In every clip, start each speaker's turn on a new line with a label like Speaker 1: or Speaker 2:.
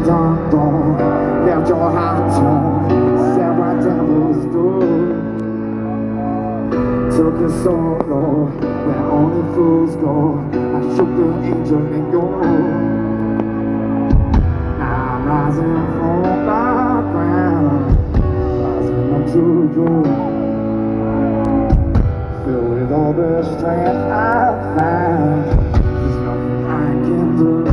Speaker 1: Don't left your heart torn, said what devils do. Took it so low, where only fools go. I shook the angel in your now I'm rising from the ground, rising up to you. Filled with all the strength I found, there's nothing I can do.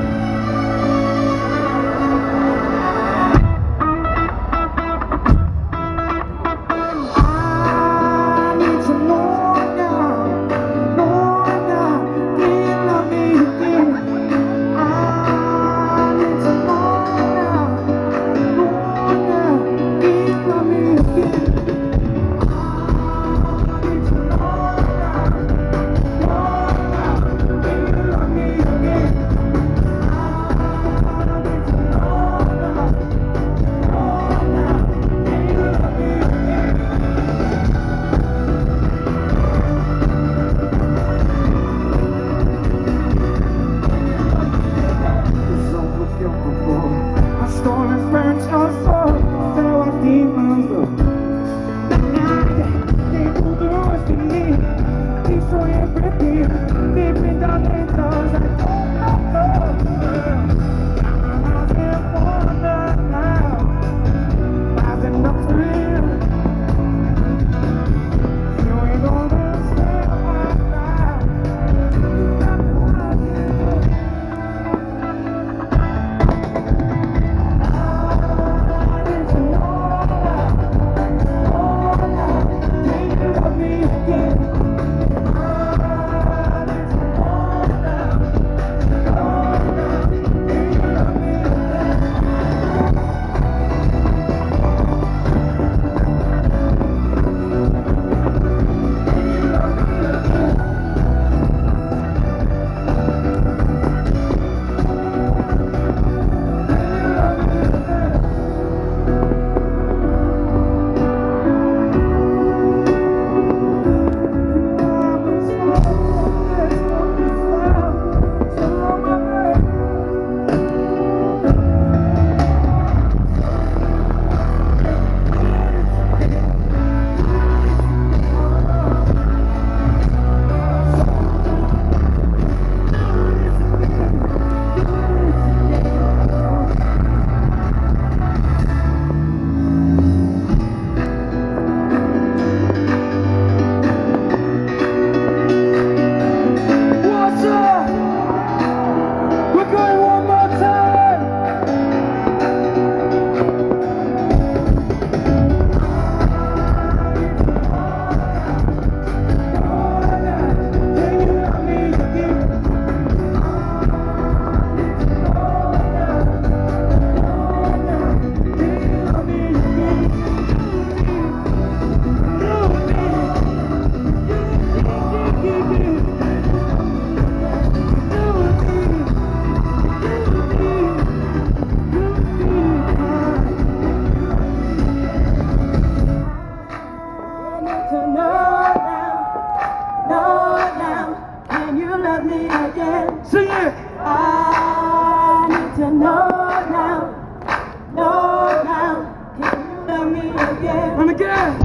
Speaker 2: Sing it!
Speaker 3: I need to know now, can you love me again?
Speaker 2: And again!